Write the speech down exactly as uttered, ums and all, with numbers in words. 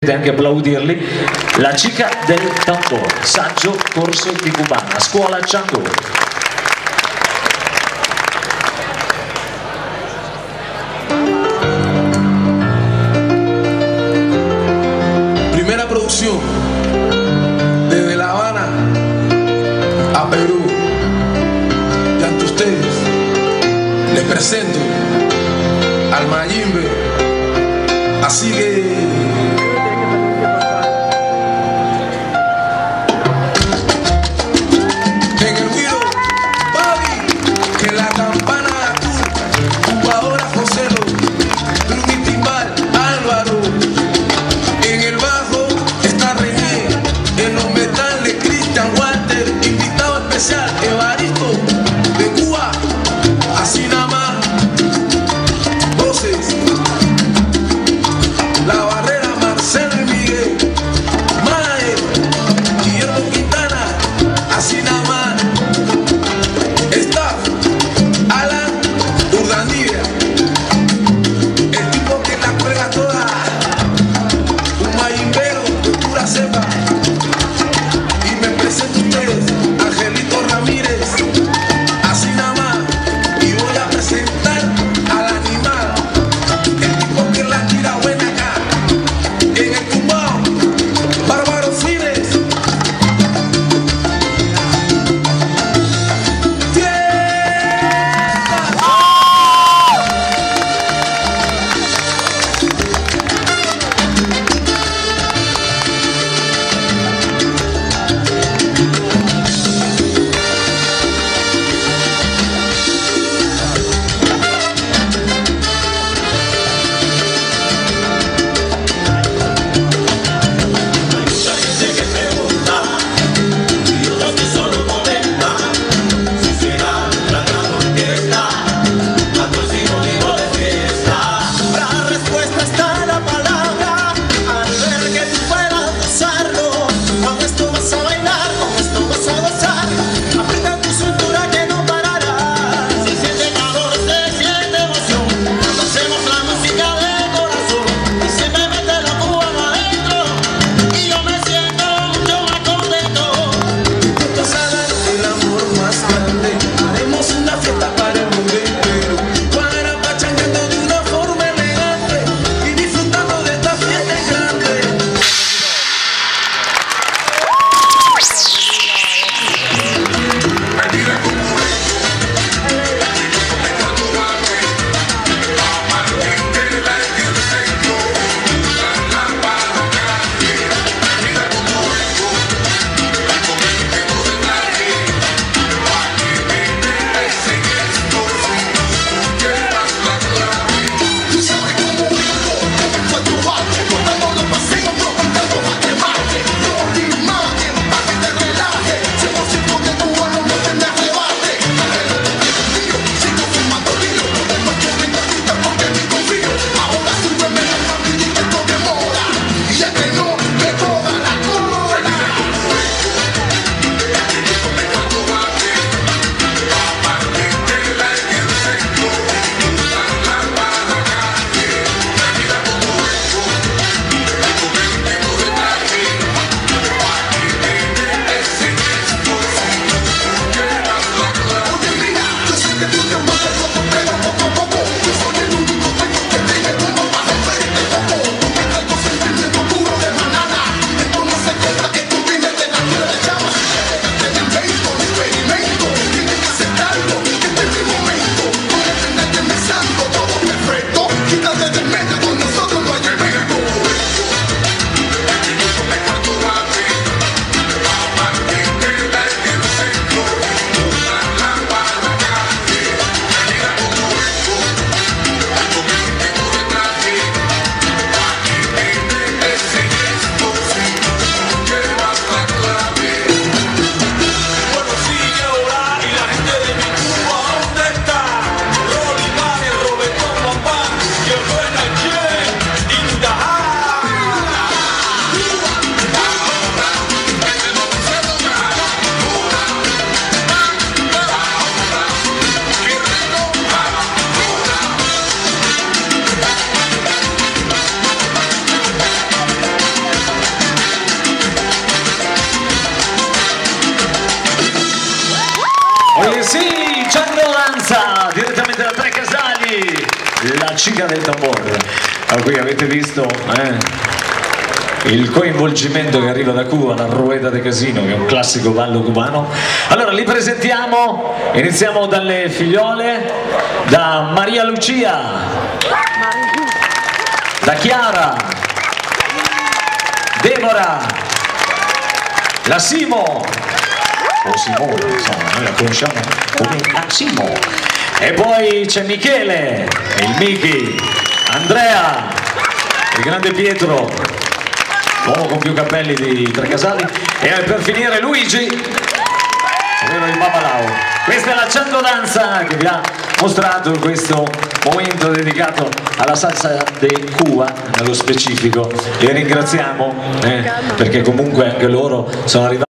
Anche applaudirli, la chica del tambor, saggio corso di Cubana, scuola Chango. Primera producción desde La Habana a Perú, y ante ustedes les presento al Mayimbe, así que la danza direttamente da Tre Casali, la Chica del Tambor. Ah, qui avete visto eh, il coinvolgimento che arriva da Cuba, la Rueda de Casino, che è un classico ballo cubano. Allora li presentiamo, iniziamo dalle figliole, da Maria Lucia, da Chiara, Deborah, la Simo, o Simone, insomma, noi la conosciamo come la Simo. E poi c'è Michele, il Miki, Andrea, il grande Pietro, l'uomo con più capelli di Tre Casali, e per finire Luigi, ovvero il Babalao. Questa è la Chando Danza che vi ha mostrato questo momento dedicato alla salsa de Cuba nello specifico. E ringraziamo eh, perché comunque anche loro sono arrivati.